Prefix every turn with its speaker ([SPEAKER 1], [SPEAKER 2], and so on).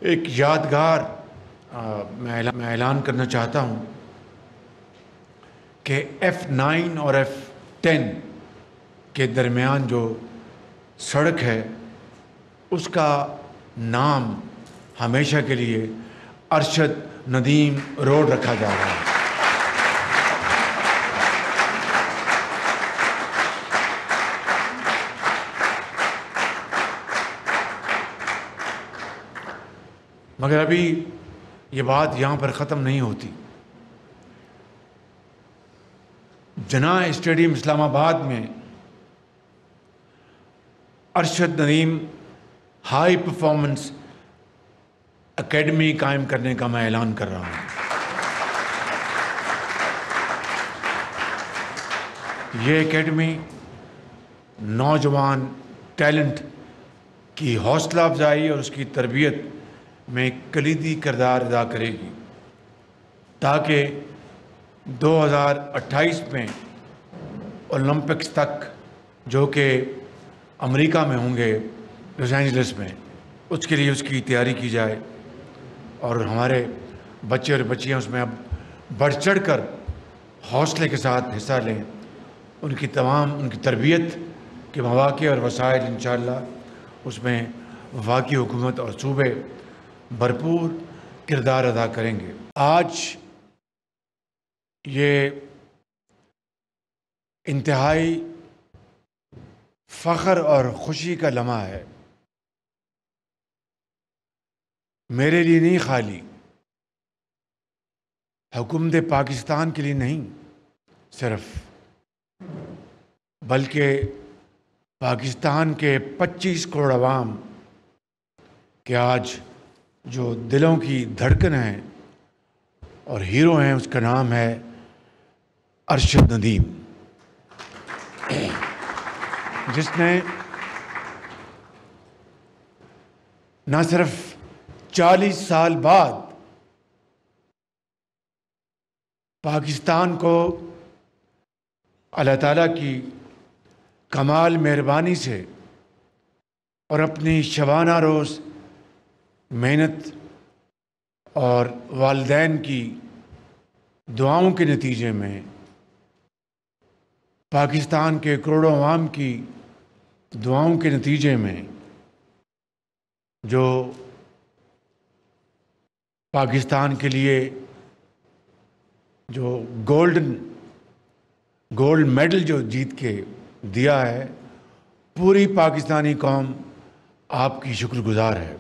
[SPEAKER 1] ایک یادگار میں اعلان کرنا چاہتا ہوں کہ F9 اور F10 کے درمیان جو سڑک ہے اس کا نام ہمیشہ کے لیے ارشد ندیم روڈ رکھا جا رہا ہے۔ مگر ابھی یہ بات یہاں پر ختم نہیں ہوتی۔ جناح اسٹیڈیم اسلام آباد میں Arshad Nadeem high performance academy قائم کرنے کا میں اعلان کر رہا ہوں۔ یہ اکیڈمی نوجوان ٹیلنٹ کی حوصلہ افزائی اور اس کی تربیت میں کلیدی کردار ادا کرے گی تاکہ 2028 میں اولمپکس تک جو کہ امریکہ میں ہوں گے، لاس اینجلس میں، اس کے لیے اس کی تیاری کی جائے اور ہمارے بچے اور بچیاں اس میں اب بڑھ چڑھ کر حوصلے کے ساتھ حصہ لیں۔ ان کی تربیت کے مواقع اور وسائل انشاءاللہ اس میں وفاقی حکومت اور صوبے بھرپور کردار ادا کریں گے۔ آج یہ انتہائی فخر اور خوشی کا لمحہ ہے، میرے لیے نہیں خالی، حکومت پاکستان کے لیے نہیں صرف، بلکہ پاکستان کے 25 کروڑ عوام کہ آج جو دلوں کی دھڑکن ہیں اور ہیرو ہیں، اس کا نام ہے ارشد ندیم، جس نے نہ صرف 40 سال بعد پاکستان کو اللہ تعالیٰ کی کمال مہربانی سے اور اپنی شبانہ روز محنت اور والدین کی دعاؤں کے نتیجے میں پاکستان کے کروڑوں عوام کی دعاؤں کے نتیجے میں جو پاکستان کے لیے جو گولڈ میڈل جو جیت کے دیا ہے، پوری پاکستانی قوم آپ کی شکر گزار ہے۔